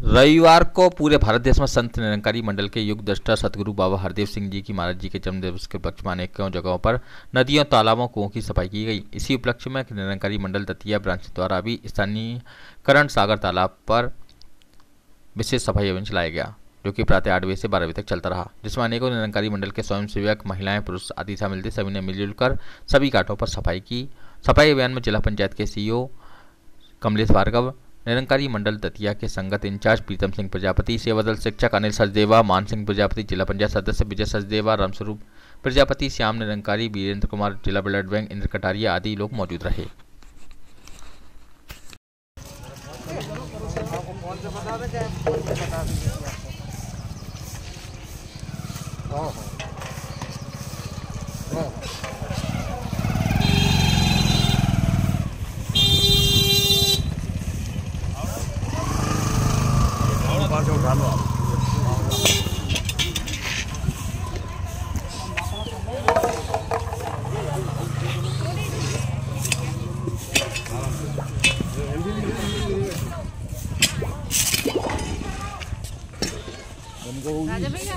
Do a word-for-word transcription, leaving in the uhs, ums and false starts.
रविवार को पूरे भारत देश में संत निरंकारी मंडल के युग दृष्टा सतगुरु बाबा हरदेव सिंह जी की महाराज जी के जन्म दिवस के उपलक्ष्य में अनेकों जगहों पर नदियों, तालाबों, कुओं की सफाई की गई। इसी उपलक्ष्य में निरंकारी मंडल दतिया ब्रांच द्वारा भी स्थानीयकरण सागर तालाब पर विशेष सफाई अभियान चलाया गया, जो कि प्रातः आठ बजे से बारह बजे तक चलता रहा, जिसमें अनेकों निरंकारी मंडल के स्वयंसेवक, महिलाएं, पुरुष आदि शामिल थे। सभी ने मिलजुल कर सभी घाटों पर सफाई की। सफाई अभियान में जिला पंचायत के सीईओ कमलेश भार्गव, निरंकारी मंडल दतिया के संगत इंचार्ज प्रीतम सिंह प्रजापति, सेवादल शिक्षक अनिल सचदेवा, मान सिंह प्रजापति, जिला पंचायत सदस्य विजय सचदेवा, रामस्वरूप प्रजापति, श्याम निरंकारी, वीरेंद्र कुमार, जिला ब्लड बैंक इंद्र कटारिया आदि लोग मौजूद रहे। राजा भैया